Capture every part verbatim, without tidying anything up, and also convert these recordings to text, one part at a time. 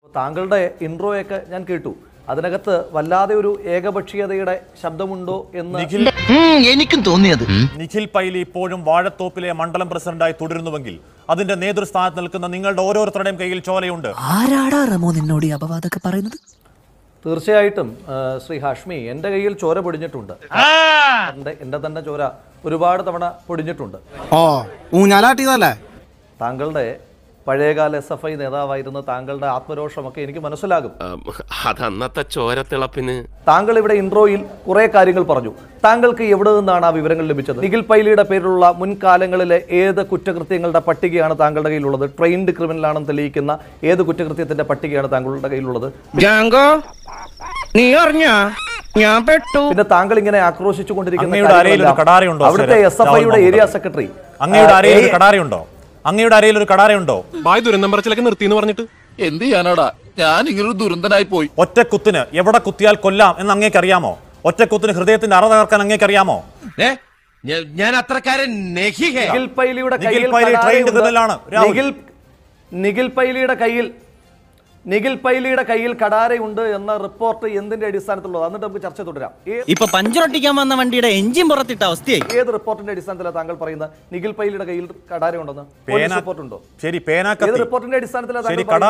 താങ്കളുടെ ഇൻട്രോയൊക്കെ ഞാൻ കേട്ടു. അതിനകത്ത് വല്ലാതെ ഒരു ഏകപക്ഷീയതയുടെ ശബ്ദമുണ്ടോ എന്ന് എനിക്കും തോന്നിയത്. നിഖിൽ പൈലി ഇപ്പോഴും വാഴത്തോപ്പിലെ മണ്ഡലം പ്രസിഡന്റായി തുടരുന്നുവെങ്കിൽ അതിന്റെ നേതൃസ്ഥാനത്ത് നിൽക്കുന്ന നിങ്ങളുടെ ഓരോരുത്തരുടെയും കയ്യിൽ ചോലയുണ്ട്. ആരാടാ റമോ നിന്നോട് ഈ അപവാദമൊക്കെ പറയുന്നത്? തീർച്ചയായിട്ടും ശ്രീ ഹാഷ്മി, എൻ്റെ കയ്യിൽ ചോര പൊടിഞ്ഞിട്ടുണ്ട്. എൻ്റെ തന്നെ ചോര ഒരുപാട് തവണ പൊടിഞ്ഞിട്ടുണ്ട്. താങ്കളുടെ പഴയകാല എസ് എഫ് ഐ നേതാവായിരുന്ന താങ്കളുടെ ആത്മരോഷമൊക്കെ എനിക്ക് മനസ്സിലാകും. അതന്നത്തെ ചോരത്തിളപ്പിന് താങ്കൾ ഇവിടെ ഇൻട്രോയിൽ കുറെ കാര്യങ്ങൾ പറഞ്ഞു. താങ്കൾക്ക് എവിടെ നിന്നാണ് ആ വിവരങ്ങൾ ലഭിച്ചത്? നിഖിൽ പൈലിയുടെ പേരിലുള്ള മുൻകാലങ്ങളിലെ ഏത് കുറ്റകൃത്യങ്ങളുടെ പട്ടികയാണ് താങ്കളുടെ കയ്യിലുള്ളത്? ട്രെയിൻഡ് ക്രിമിനൽ ആണെന്ന് തെളിയിക്കുന്ന ഏത് കുറ്റകൃത്യത്തിന്റെ പട്ടികയാണ് താങ്കളുടെ കയ്യിലുള്ളത്? പിന്നെ താങ്കൾ ഇങ്ങനെ ആക്രോശിച്ചു കൊണ്ടിരിക്കുന്ന അവിടുത്തെ എസ് എഫ് ഐയുടെ ഏരിയ സെക്രട്ടറി, അങ്ങയുടെ അരയിൽ കടാരയുണ്ടോ? അങ്ങയുടെ അരയിൽ ഒരു കടാരയുണ്ടോ? ബായ് ദുരന്തം പറച്ചിലൊക്കെ നിർത്തി എന്ന് പറഞ്ഞിട്ട് എന്ത് ചെയ്യാനാടാ, ഞാൻ ഇങ്ങനൊരു ദുരന്തനായി പോയി. ഒറ്റക്കുത്തിന് എവിടെ കുത്തിയാൽ കൊല്ലാം എന്ന് അങ്ങേക്ക് അറിയാമോ? ഒറ്റക്കുത്തിന് ഹൃദയത്തിന്റെ അറ തകർക്കാൻ അങ്ങേക്ക് അറിയാമോ? ഞാൻ അത്രക്കാരൻ നിഖിൽ പൈലിയുടെ കയ്യിൽ നിഖിൽ പൈലിയുടെ കയ്യിൽ നിഖിൽ പൈലിയുടെ കയ്യിൽ കടാരയുണ്ട് എന്ന റിപ്പോർട്ട് എന്തിന്റെ അടിസ്ഥാനത്തിലുള്ളത്? എന്നിട്ട് നമുക്ക് ചർച്ച തുടരാം. ഇപ്പൊ പഞ്ചറൊട്ടിക്കാൻ വന്ന വണ്ടിയുടെ എഞ്ചിൻ പുറത്തിട്ട അവസ്ഥയായി. ഏത് റിപ്പോർട്ടിന്റെ അടിസ്ഥാനത്തിലാണ് താങ്കൾ പറയുന്നത് നിഖിൽ പൈലിയുടെ കയ്യിൽ കടാരയുണ്ടെന്ന്? റിപ്പോർട്ടുണ്ടോ? ശരി, ഏത് റിപ്പോർട്ടിന്റെ അടിസ്ഥാനത്തിലാണ്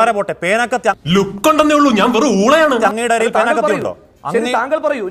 താങ്കൾ പറയൂ?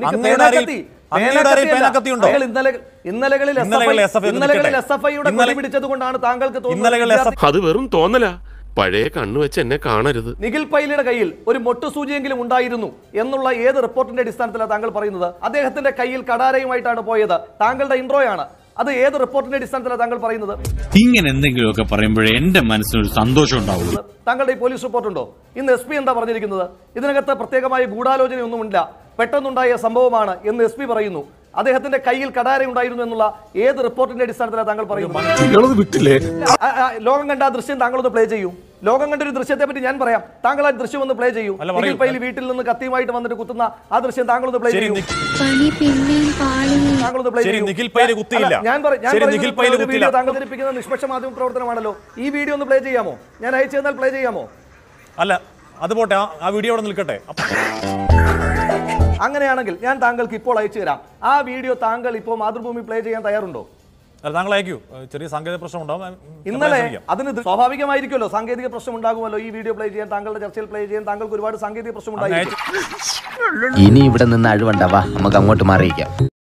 ഇന്നലകളിൽ എസ് എഫ് ഐയുടെ കൊടി പിടിച്ചത് കൊണ്ടാണ് താങ്കൾക്ക് തോന്നുന്നത് അത് വെറും തോന്നല. പഴയ കണ്ണു വെച്ച് എന്നെ കാണരുത്. നിഖിൽ പൈലിയുടെ കയ്യിൽ ഒരു മൊട്ടുസൂചിയെങ്കിലും ഉണ്ടായിരുന്നു എന്നുള്ള ഏത് റിപ്പോർട്ടിന്റെ അടിസ്ഥാനത്തിലാണ് താങ്കൾ പറയുന്നത്? അദ്ദേഹത്തിന്റെ കയ്യിൽ കടാരയുമായിട്ടാണ് പോയത്. താങ്കളുടെ ഇൻട്രോയാണ്. അത് ഏത് റിപ്പോർട്ടിന്റെ അടിസ്ഥാനത്തിലാണ് താങ്കൾ പറയുന്നത്? ഇങ്ങനെ എന്തെങ്കിലുമൊക്കെ പറയുമ്പോഴേ എന്റെ മനസ്സിനൊരു സന്തോഷം ഉണ്ടാവുള്ളൂ. താങ്കളുടെ ഈ പോലീസ് റിപ്പോർട്ടുണ്ടോ? ഇന്ന് എസ് പി എന്താ പറഞ്ഞിരിക്കുന്നത്? ഇതിനകത്ത് പ്രത്യേകമായ ഗൂഢാലോചനയൊന്നുമില്ല, പെട്ടെന്നുണ്ടായ സംഭവമാണ് എന്ന് എസ് പി പറയുന്നു. അദ്ദേഹത്തിന്റെ കയ്യിൽ കടാര ഉണ്ടായിരുന്നു എന്നുള്ള ഏത് റിപ്പോർട്ടിന്റെ അടിസ്ഥാനത്തിലാണ് താങ്കൾ പറയുന്നത്? ലോകം കണ്ട ആ ദൃശ്യം താങ്കളൊന്ന് പ്ലേ ചെയ്യൂ. ലോകം കണ്ട ഒരു ദൃശ്യത്തെ പറ്റി ഞാൻ പറയാം, താങ്കൾ ആ ദൃശ്യം ഒന്ന് പ്ലേ ചെയ്യൂ. നിഖിൽ പൈലി വീട്ടിൽ നിന്ന് കത്തിയുമായിട്ട് വന്നിട്ട് കുത്തുന്ന ആ ദൃശ്യം താങ്കളൊന്ന് പ്ലേ ചെയ്യൂ. വീഡിയോ താങ്കൾ ധരിപ്പിക്കുന്ന നിഷ്പക്ഷ മാധ്യമ പ്രവർത്തനമാണല്ലോ. ഈ വീഡിയോ ഒന്ന് പ്ലേ ചെയ്യാമോ? ഞാൻ അയച്ചു തന്നാൽ പ്ലേ ചെയ്യാമോ? അല്ല, അത് പോട്ടെ, ആ വീഡിയോ അവിടെ നിൽക്കട്ടെ. അങ്ങനെയാണെങ്കിൽ ഞാൻ താങ്കൾക്ക് ഇപ്പോൾ അയച്ചു തരാം. ആ വീഡിയോ താങ്കൾ ഇപ്പോൾ മാതൃഭൂമി പ്ലേ ചെയ്യാൻ തയ്യാറുണ്ടോ? താങ്കൾ അയക്കൂ. ചെറിയ സാങ്കേതിക പ്രശ്നം ഉണ്ടാവും ഇന്നലെ. അതിന് സ്വാഭാവികമായിരിക്കുമല്ലോ, സാങ്കേതിക പ്രശ്നം ഉണ്ടാകുമല്ലോ. ഈ വീഡിയോ പ്ലേ ചെയ്യാൻ, താങ്കളുടെ ചർച്ചയിൽ പ്ലേ ചെയ്യാൻ താങ്കൾക്ക് ഒരുപാട് സാങ്കേതിക പ്രശ്നം ഉണ്ടായിരിക്കും. ഇനി ഇവിടെ നിന്ന് അഴിവണ്ടാവാ, നമുക്ക് അങ്ങോട്ട് മാറിയിക്കാം.